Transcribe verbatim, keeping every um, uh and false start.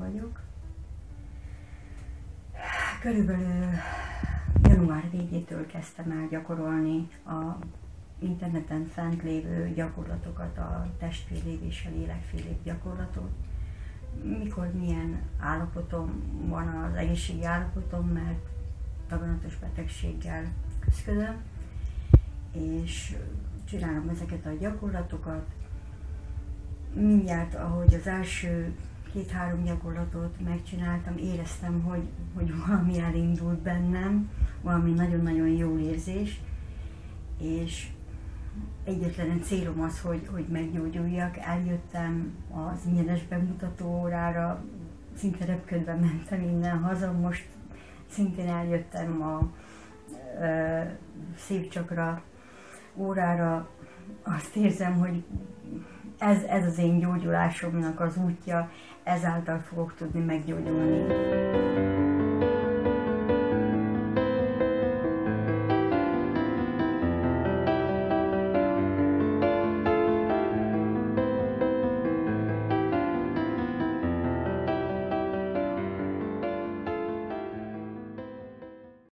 vagyok. Körülbelül január végétől kezdtem el gyakorolni a interneten fent lévő gyakorlatokat, a testvérlév és a lélekfélév gyakorlatot. Mikor milyen állapotom van, az egészségi állapotom, mert daganatos betegséggel küzdködöm, és csinálom ezeket a gyakorlatokat. Mindjárt, ahogy az első két-három gyakorlatot megcsináltam, éreztem, hogy, hogy valami elindult bennem, valami nagyon-nagyon jó érzés, és egyetlen egy célom az, hogy, hogy meggyógyuljak. Eljöttem az ingyenes bemutató órára, szinte repködve mentem innen haza, most szintén eljöttem a e, szívcsakra órára. Azt érzem, hogy ez, ez az én gyógyulásomnak az útja, ezáltal fogok tudni meggyógyulni.